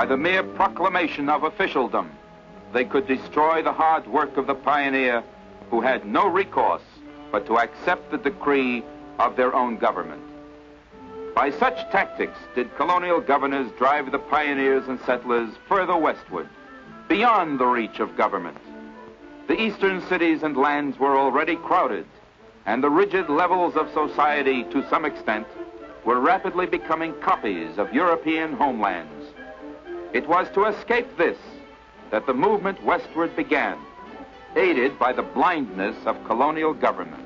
By the mere proclamation of officialdom, they could destroy the hard work of the pioneer who had no recourse but to accept the decree of their own government. By such tactics did colonial governors drive the pioneers and settlers further westward, beyond the reach of government. The eastern cities and lands were already crowded, and the rigid levels of society, to some extent, were rapidly becoming copies of European homelands. It was to escape this that the movement westward began, aided by the blindness of colonial government.